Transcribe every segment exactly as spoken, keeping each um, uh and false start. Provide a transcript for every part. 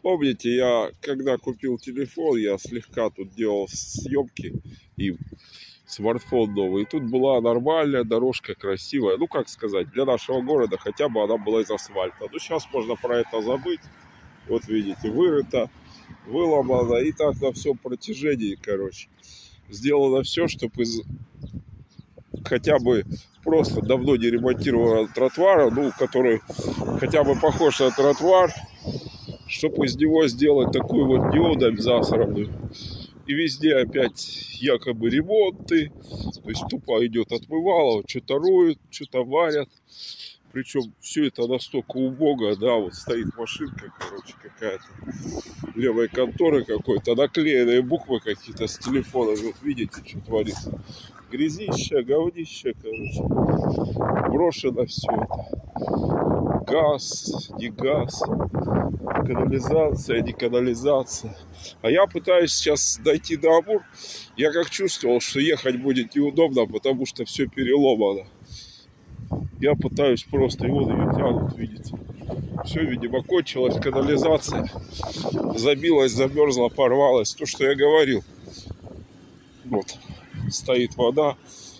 Помните, я когда купил телефон, я слегка тут делал съемки и смартфон новый. И тут была нормальная дорожка, красивая. Ну, как сказать, для нашего города хотя бы она была из асфальта. Ну, сейчас можно про это забыть. Вот видите, вырыто, выломано. И так на всем протяжении, короче. Сделано все, чтобы из хотя бы просто давно не ремонтированного тротуара, ну, который хотя бы похож на тротуар, чтобы из него сделать такую вот диодаль засранную. И везде опять якобы ремонты, то есть тупо идет отмывало, что-то роют, что-то варят. Причем все это настолько убого, да, вот стоит машинка, короче, какая-то левой конторы какой-то, наклеенные буквы какие-то с телефона, вот видите, что творится. Грязища, говнища, короче, брошено все это. Газ, не газ, канализация, не канализация. А я пытаюсь сейчас дойти до Амур. Я как чувствовал, что ехать будет неудобно, потому что все переломано. Я пытаюсь просто, и вот ее тянут, видите. Все, видимо, кончилась канализация. Забилась, замерзла, порвалась. То, что я говорил. Вот, стоит вода.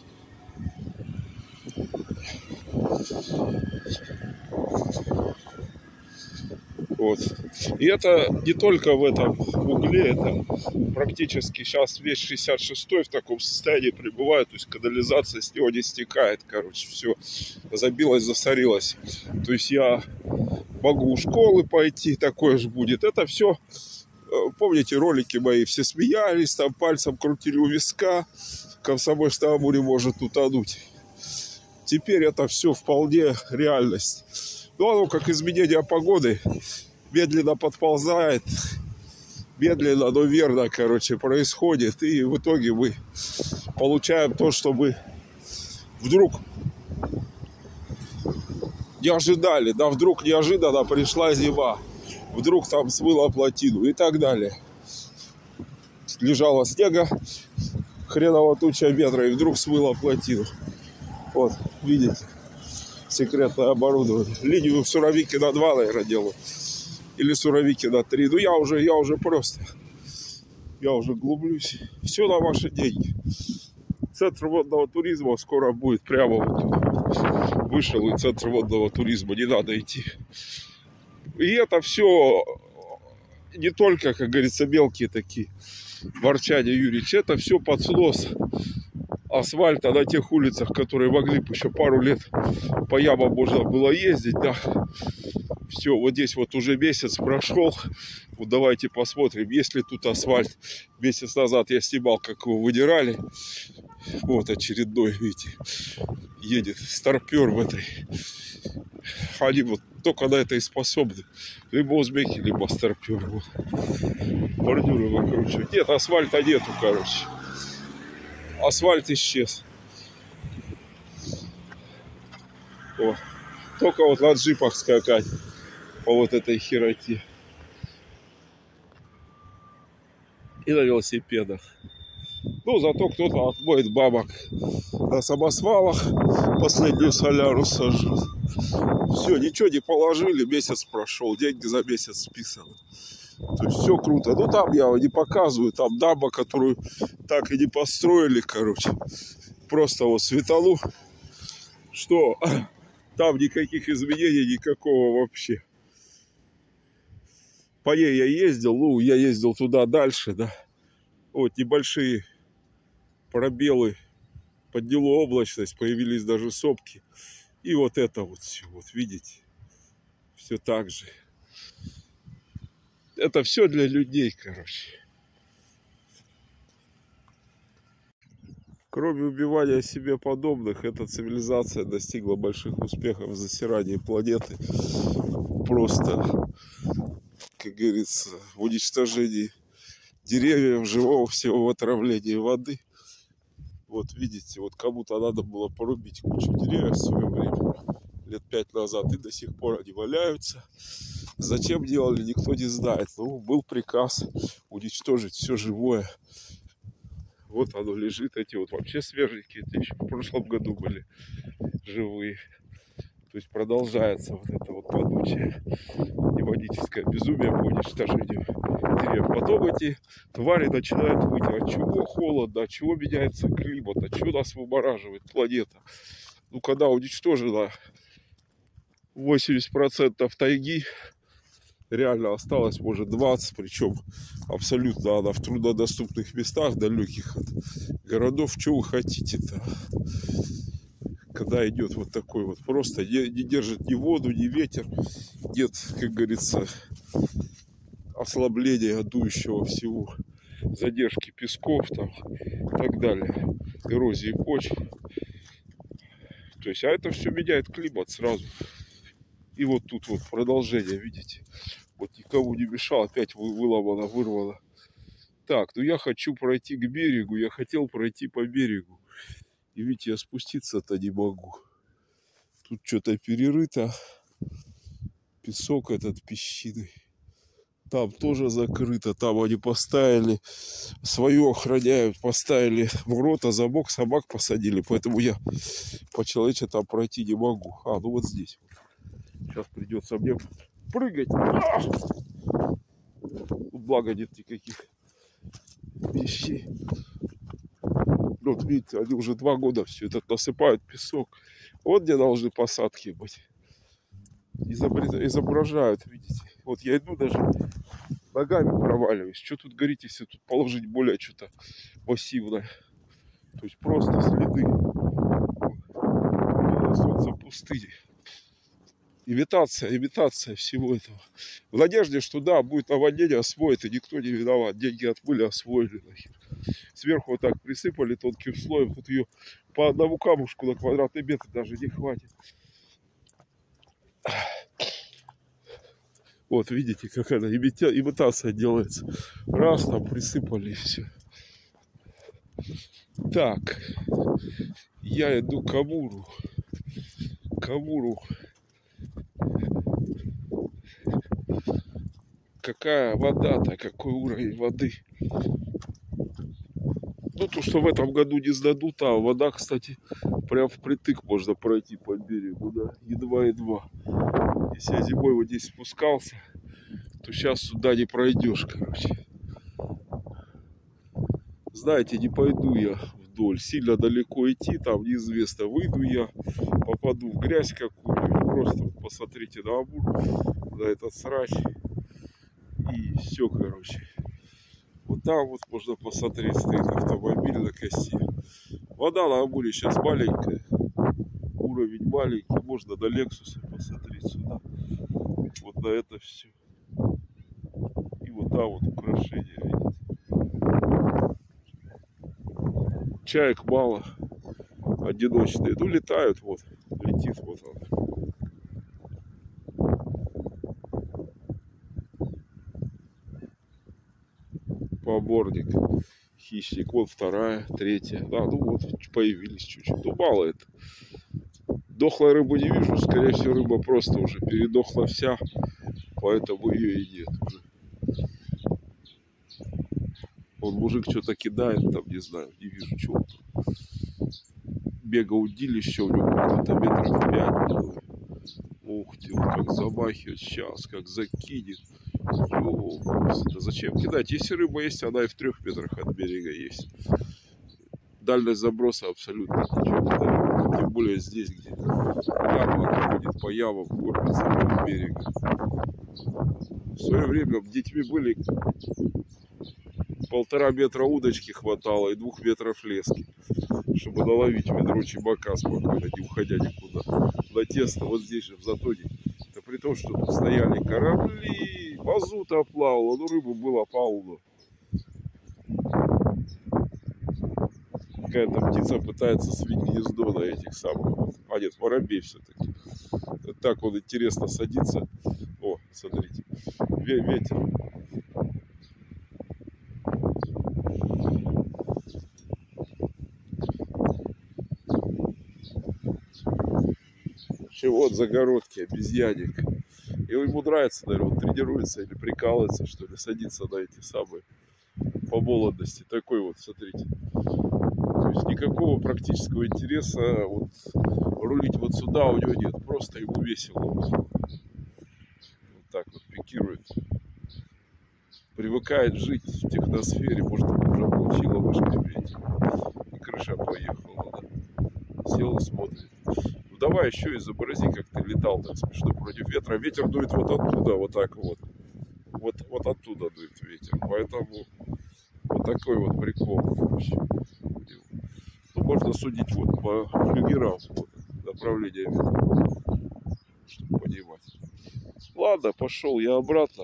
Вот. И это не только в этом угле, это практически сейчас весь шестьдесят шестой в таком состоянии пребывает, то есть канализация с него не стекает, короче, все забилось, засорилось. То есть я могу у школы пойти, такое же будет. Это все, помните, ролики мои, все смеялись, там пальцем крутили у виска, Комсомольская Амуре может утонуть. Теперь это все вполне реальность. Ну, оно как изменение погоды. Медленно подползает, медленно, но верно, короче, происходит. И в итоге мы получаем то, что мы вдруг не ожидали. Да, вдруг неожиданно пришла зима. Вдруг там смыло плотину и так далее. Лежало снега, хреново туча ветра, и вдруг смыло плотину. Вот, видите, секретное оборудование. Линию Суровики на два, наверное, делаю. Или Суровики на три. Ну, я уже, я уже просто, я уже глублюсь. Все на ваши деньги. Центр водного туризма скоро будет прямо вот. Вышел и центр водного туризма, не надо идти. И это все не только, как говорится, мелкие такие ворчания Юрьевич. Это все под снос асфальта на тех улицах, которые могли бы еще пару лет по ямам можно было ездить, да. Все, вот здесь вот уже месяц прошел. Вот давайте посмотрим, есть ли тут асфальт. Месяц назад я снимал, как его выдирали. Вот очередной, видите, едет старпер в этой. Они вот только на это и способны. Либо узбеки, либо старпер. Вот. Бордюры выкручивают. Нет, асфальта нету, короче. Асфальт исчез. О, только вот на джипах скакать по вот этой хероте. И на велосипедах. Ну, зато кто-то отмоет бабок на самосвалах. Последнюю соляру сожжет. Все, ничего не положили, месяц прошел, деньги за месяц списаны. То есть все круто. Ну, там я не показываю, там дамба, которую так и не построили, короче. Просто вот светану, что там никаких изменений, никакого вообще. По ней я ездил, ну, я ездил туда дальше, да. Вот небольшие пробелы, подняло облачность, появились даже сопки. И вот это вот все, вот видите, все так же. Это все для людей, короче. Кроме убивания себе подобных, эта цивилизация достигла больших успехов в засирании планеты. Просто, как говорится, в уничтожении деревьев, живого всего, в отравлении воды. Вот видите, вот кому-то надо было порубить кучу деревьев в свое время, лет пять назад, и до сих пор они валяются. Зачем делали, никто не знает. Ну, был приказ уничтожить все живое. Вот оно лежит, эти вот вообще свеженькие, это еще в прошлом году были живые. То есть продолжается вот это вот падучее экологическое безумие по уничтожению деревьев. Потом эти твари начинают выть, от чего холодно, от чего меняется климат, от чего нас вымораживает планета. Ну, когда уничтожено восемьдесят процентов тайги, реально осталось, может, двадцать, причем абсолютно она в труднодоступных местах, далеких от городов. Что вы хотите-то? Когда идет вот такой вот, просто не, не держит ни воду, ни ветер, нет, как говорится, ослабления дующего всего, задержки песков там и так далее, эрозии почв. То есть, а это все меняет климат сразу. И вот тут вот продолжение, видите, вот никому не мешал, опять выломано, вырвало. Так, ну я хочу пройти к берегу, я хотел пройти по берегу. И видите, я спуститься-то не могу. Тут что-то перерыто. Песок этот песчиный. Там тоже закрыто. Там они поставили, свое охраняют, поставили ворота, замок, собак посадили. Поэтому я по-человечески там пройти не могу. А, ну вот здесь. Сейчас придется мне прыгать. А! Благо нет никаких вещей. Вот видите, они уже два года все это насыпают песок. Вот где должны посадки быть. Изображают, видите. Вот я иду даже ногами проваливаюсь. Что тут говорить, если тут положить более что-то массивное. То есть просто следы. Солнце пустыни. Имитация, имитация всего этого. В надежде, что да, будет наводнение, освоит, и никто не виноват. Деньги отмыли, освоили. Нахер. Сверху вот так присыпали тонким слоем. Тут ее по одному камушку на квадратный метр даже не хватит. Вот, видите, какая имитация делается. Раз, там присыпали и все. Так. Я иду к Амуру. К Амуру. Какая вода-то, какой уровень воды. Ну, то, что в этом году не сдадут, а вода, кстати, прям впритык можно пройти по берегу, да, едва-едва. Если я зимой вот здесь спускался, то сейчас сюда не пройдешь, короче. Знаете, не пойду я вдоль, сильно далеко идти, там неизвестно, выйду я, попаду в грязь какую-нибудь, просто посмотрите на Амур, на этот срач. И все, короче. Вот там вот можно посмотреть, стоит автомобиль на косе. Вода на Амуре сейчас маленькая. Уровень маленький. Можно до Лексуса посмотреть сюда. Вот на это все. И вот там вот украшения, видите. Чаек мало. Одиночные. Ну, летают вот. Летит вот он. Поборник, хищник, вот вторая, третья, да, ну вот появились чуть-чуть, ну мало это. Дохлой рыбы не вижу, скорее всего рыба просто уже передохла вся, поэтому ее и нет уже. Он мужик что-то кидает там, не знаю, не вижу чего. Бега удилище у него где-то метров пять. Ух ты, вот как замахивает сейчас, как закинет. Йо, да зачем кидать? Если рыба есть, она и в трех метрах от берега есть. Дальность заброса абсолютно ничего не дает. Тем более здесь, где яма ходит по ямам, кормится от берега. В свое время детьми были полтора метра удочки хватало и двух метров лески, чтобы наловить ведро чебака спокойно, не уходя никуда. На тесто вот здесь же в затоне. Это при том, что тут стояли корабли, мазута плавала, ну рыбы было полно. Какая-то птица пытается свить гнездо на этих самых. А нет, воробей все-таки. Так он интересно садится. О, смотрите, ветер. Вот загородки, обезьянник. И ему нравится, наверное, он тренируется или прикалывается, что ли, садится на эти самые по молодости. Такой вот, смотрите. То есть никакого практического интереса вот рулить вот сюда у него нет. Просто ему весело. Вот так вот пикирует. Привыкает жить в техносфере. Может, уже получила вышка, видите. И крыша поехала, да. Сел и смотрит. Ну давай еще изобрази, как ты летал так смешно против ветра. Ветер дует вот оттуда, вот так вот. Вот, вот оттуда дует ветер. Поэтому вот такой вот прикол. Ну, можно судить вот по флюгерам, вот, направление ветра, чтобы понимать. Ладно, пошел я обратно.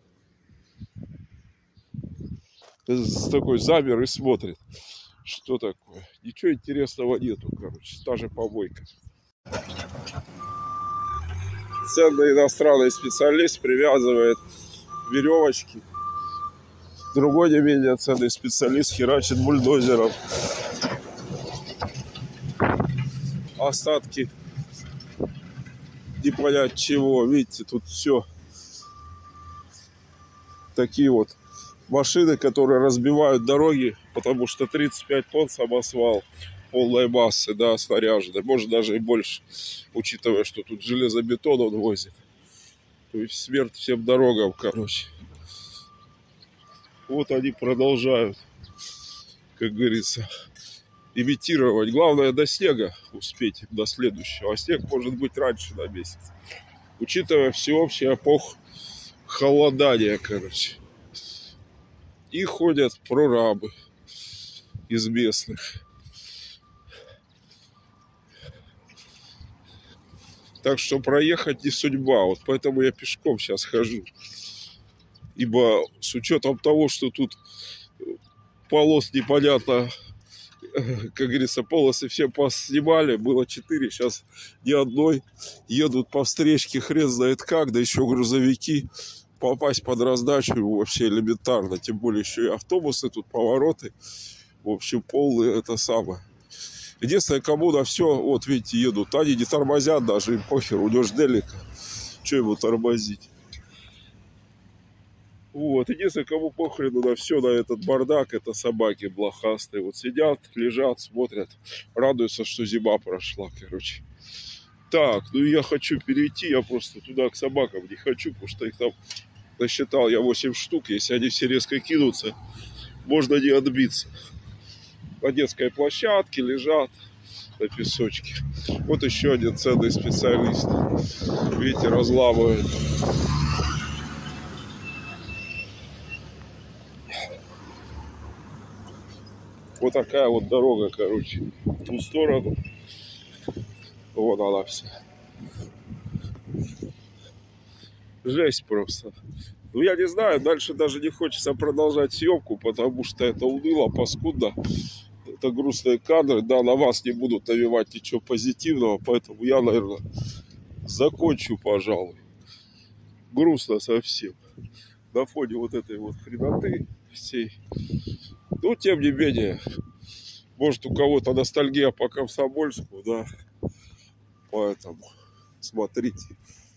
Такой замер и смотрит. Что такое? Ничего интересного нету, короче. Та же помойка. Ценный иностранный специалист привязывает веревочки. Другой не менее ценный специалист херачит бульдозером остатки не понять чего. Видите, тут все такие вот машины, которые разбивают дороги, потому что тридцать пять тонн самосвал полной массы, да, снаряженной, может даже и больше, учитывая, что тут железобетон он возит. То есть смерть всем дорогам, короче. Вот они продолжают, как говорится, имитировать. Главное до снега успеть, до следующего. А снег может быть раньше на месяц. Учитывая всеобщее похолодание, короче. И ходят прорабы из местных. Так что проехать не судьба. Вот поэтому я пешком сейчас хожу. Ибо с учетом того, что тут полос непонятно, как говорится, полосы все поснимали, было четыре, сейчас ни одной. Едут по встречке хрен знает как, да еще грузовики. Попасть под раздачу вообще элементарно. Тем более еще и автобусы, тут повороты. В общем, полные это самое. Единственное, кому на все, вот видите, едут. Они не тормозят даже, им похер, у него ж делика. Че ему тормозить? Вот, единственное, кому похрену на все, на этот бардак, это собаки блохастые. Вот сидят, лежат, смотрят, радуются, что зима прошла, короче. Так, ну я хочу перейти, я просто туда к собакам не хочу, потому что их там насчитал я восемь штук. Если они все резко кинутся, можно не отбиться. На детской площадке лежат на песочке. Вот еще один ценный специалист. Видите, разламывает. Вот такая вот дорога, короче, в ту сторону. Вот она вся. Жесть просто. Ну, я не знаю, дальше даже не хочется продолжать съемку, потому что это уныло, паскудно. Это грустные кадры, да, на вас не будут навевать ничего позитивного, поэтому я, наверное, закончу, пожалуй. Грустно совсем. На фоне вот этой вот хреноты всей. Но, тем не менее, может, у кого-то ностальгия по Комсомольску, да, поэтому смотрите.